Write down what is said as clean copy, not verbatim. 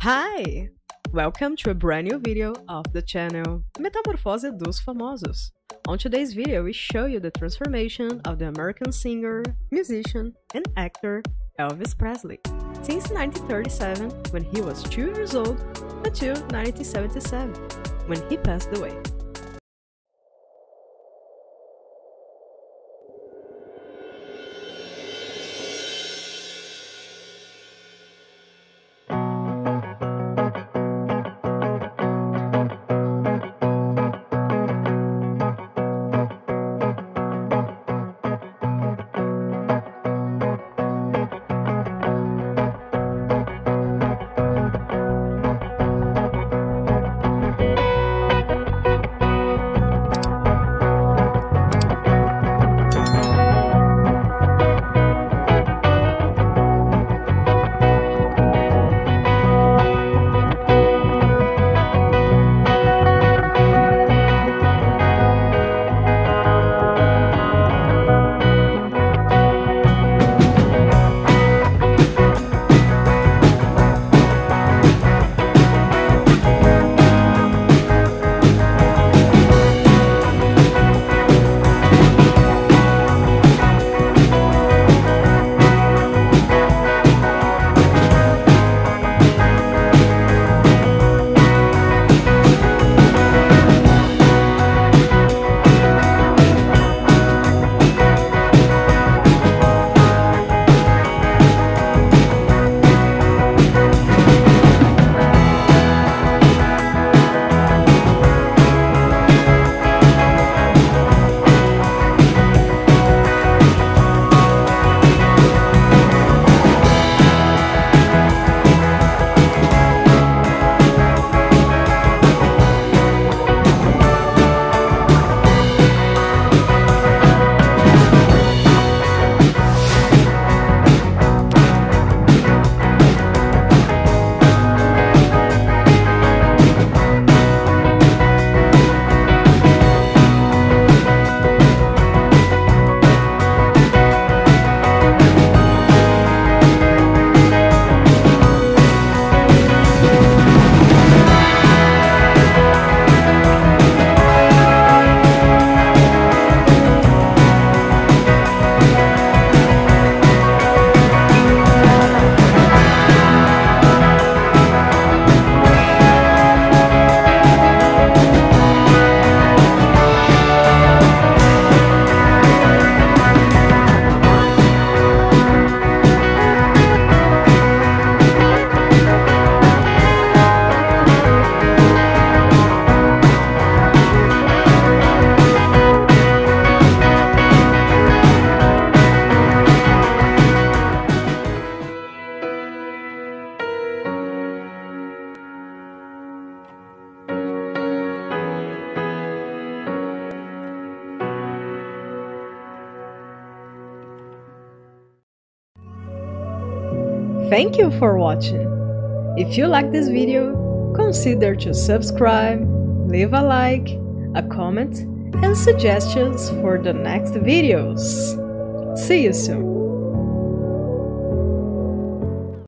Hi! Welcome to a brand new video of the channel Metamorfose dos Famosos. On today's video, we show you the transformation of the American singer, musician, and actor Elvis Presley since 1937, when he was 2 years old, until 1977, when he passed away. Thank you for watching. If you like this video, consider to subscribe, leave a like, a comment, and suggestions for the next videos. See you soon!